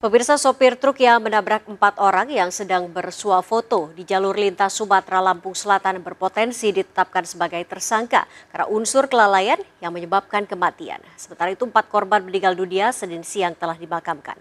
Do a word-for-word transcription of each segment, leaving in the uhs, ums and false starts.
Pemirsa, sopir truk yang menabrak empat orang yang sedang bersuah foto di jalur lintas Sumatera Lampung Selatan berpotensi ditetapkan sebagai tersangka karena unsur kelalaian yang menyebabkan kematian. Sementara itu empat korban meninggal dunia Senin siang telah dimakamkan.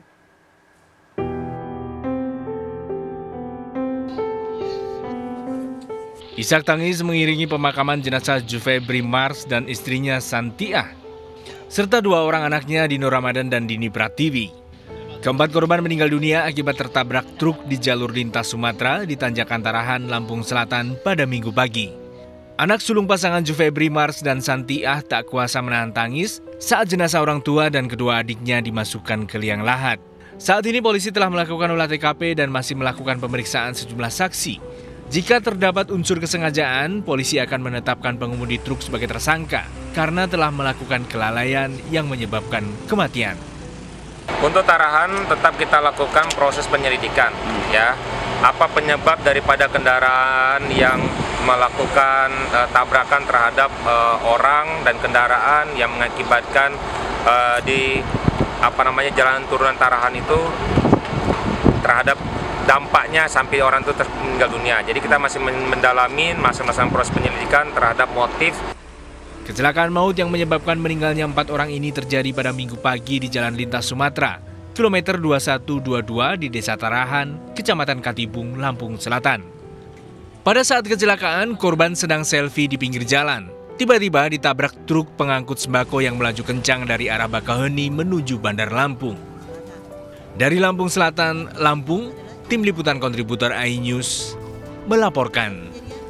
Isak tangis mengiringi pemakaman jenazah Jufebri Mars dan istrinya Santiah, serta dua orang anaknya Dino Ramadan dan Dini Pratiwi. Keempat korban meninggal dunia akibat tertabrak truk di jalur lintas Sumatera di Tanjakan Tarahan, Lampung Selatan pada Minggu pagi. Anak sulung pasangan Jufebri Mars dan Santiah tak kuasa menahan tangis saat jenazah orang tua dan kedua adiknya dimasukkan ke liang lahat. Saat ini polisi telah melakukan olah T K P dan masih melakukan pemeriksaan sejumlah saksi. Jika terdapat unsur kesengajaan, polisi akan menetapkan pengemudi truk sebagai tersangka karena telah melakukan kelalaian yang menyebabkan kematian. Untuk Tarahan tetap kita lakukan proses penyelidikan, ya. Apa penyebab daripada kendaraan yang melakukan uh, tabrakan terhadap uh, orang dan kendaraan yang mengakibatkan uh, di apa namanya jalan turunan Tarahan itu terhadap dampaknya sampai orang itu meninggal dunia. Jadi kita masih mendalami, masih melakukan proses penyelidikan terhadap motif. Kecelakaan maut yang menyebabkan meninggalnya empat orang ini terjadi pada Minggu pagi di Jalan Lintas Sumatera, kilometer dua satu dua dua di Desa Tarahan, Kecamatan Katibung, Lampung Selatan. Pada saat kecelakaan, korban sedang selfie di pinggir jalan. Tiba-tiba ditabrak truk pengangkut sembako yang melaju kencang dari arah Bakaheni menuju Bandar Lampung. Dari Lampung Selatan, Lampung, Tim Liputan Kontributor iNews melaporkan.